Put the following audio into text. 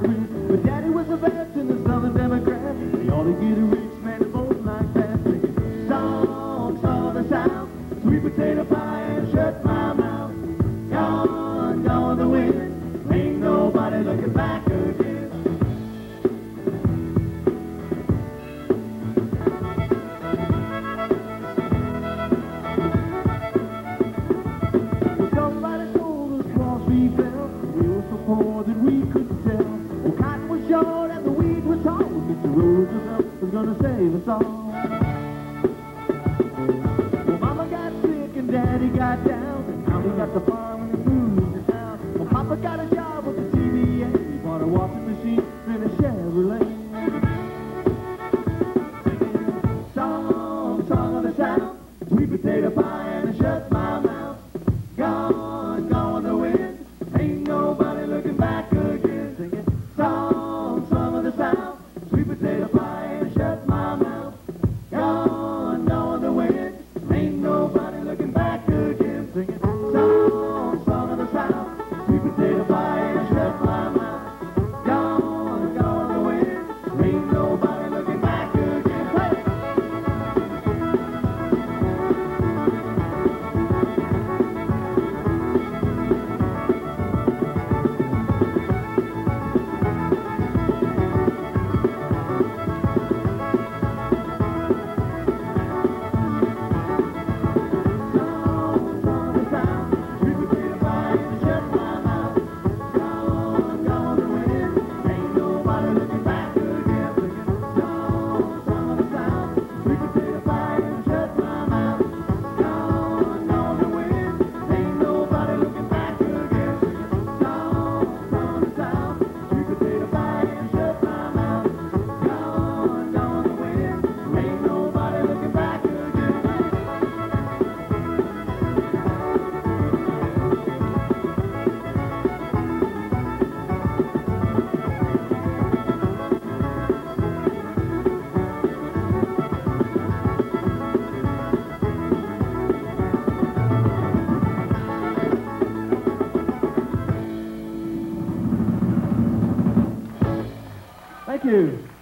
quit. But Daddy was a vet and the Southern Democrat. They ought to get a rich man to vote like that. Singing songs for the South, sweet potato pie and shut my mouth. Gone, gone the wind, ain't nobody looking back again. Well, somebody told us Wall Street fell, we were so poor that we couldn't tell. Oh, cotton was short and the wheat was tall, Mr. Roosevelt was gonna save us all. Well, Mama got sick and Daddy got down, and now he got the farm and he moved to town. Well, Papa got a job with the TVA, he bought a washing machine and a Chevrolet. Singing song, song of the South, sweet potato pie and I shut my mouth. Gone, gone the wind, ain't nobody looking back again. Singing song, song of the South, sweet potato pie and I shut my mouth. Gone, gone the wind, ain't nobody looking back again. Singing song, song of the South, sweet potato pie and I shut my mouth. Gone, gone the wind, ain't nobody looking back again. Hey! Thank you.